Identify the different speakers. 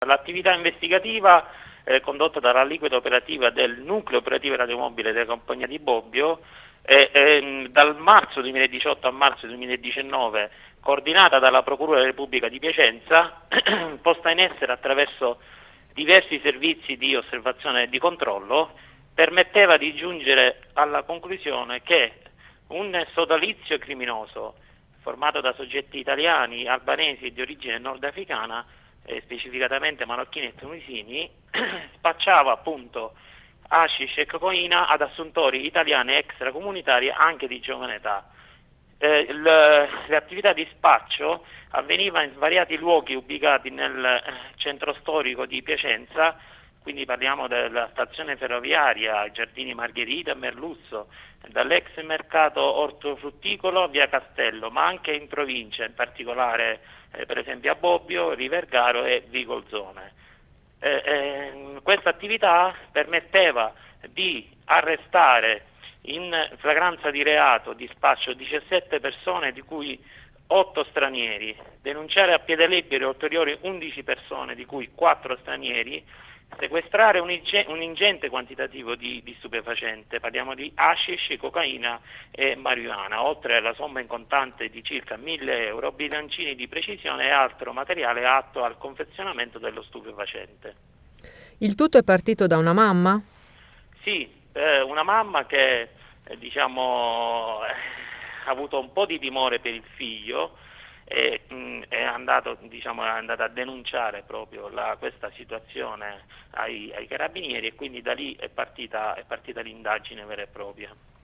Speaker 1: L'attività investigativa condotta dalla liquida operativa del nucleo operativo radiomobile della compagnia di Bobbio dal marzo 2018 a marzo 2019, coordinata dalla Procura della Repubblica di Piacenza, posta in essere attraverso diversi servizi di osservazione e di controllo, permetteva di giungere alla conclusione che un sodalizio criminoso formato da soggetti italiani, albanesi e di origine nordafricana, specificatamente marocchini e tunisini, spacciava appunto hashish e cocaina ad assuntori italiani extracomunitari anche di giovane età. Le attività di spaccio avveniva in svariati luoghi ubicati nel centro storico di Piacenza, quindi parliamo della stazione ferroviaria, Giardini Margherita, Merluzzo, dall'ex mercato ortofrutticolo a via Castello, ma anche in provincia, in particolare per esempio a Bobbio, Rivergaro e Vigolzone. Questa attività permetteva di arrestare in flagranza di reato di spaccio 17 persone, di cui 8 stranieri, denunciare a piede libero ulteriori 11 persone, di cui 4 stranieri, sequestrare un ingente quantitativo di stupefacente, parliamo di hashish, cocaina e marijuana, oltre alla somma in contante di circa 1.000 euro, bilancini di precisione e altro materiale atto al confezionamento dello stupefacente.
Speaker 2: Il tutto è partito da una mamma?
Speaker 1: Sì, una mamma che ha avuto un po' di timore per il figlio e è andata a denunciare proprio questa situazione ai carabinieri, e quindi da lì è partita l'indagine vera e propria.